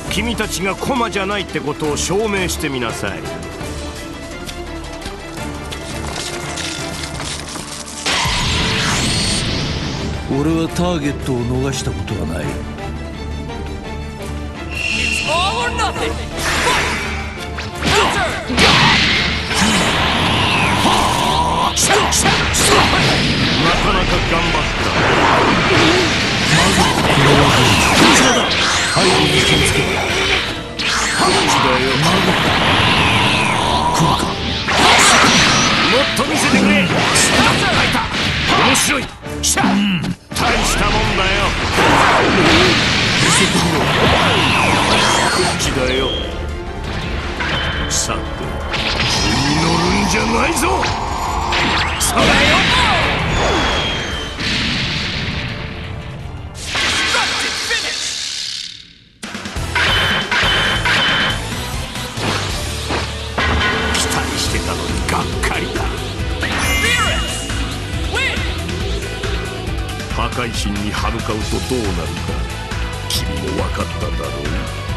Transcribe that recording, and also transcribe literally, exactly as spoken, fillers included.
君たちが駒じゃないってことを証明してみなさい。 俺はターゲットを逃したことはない。 なかなか頑張った。 背後に気をつけろ。 こっちだよ。 来るか。 もっと見せてくれ。開いた。面白い。しゃ、うん、大したもんだよ。 見せてみろ。 こっちだよ。さて、図に乗るんじゃないぞ。それよ。期待してたのにがっかりだ。破壊神に歯向かうとどうなるか君も分かっただろう。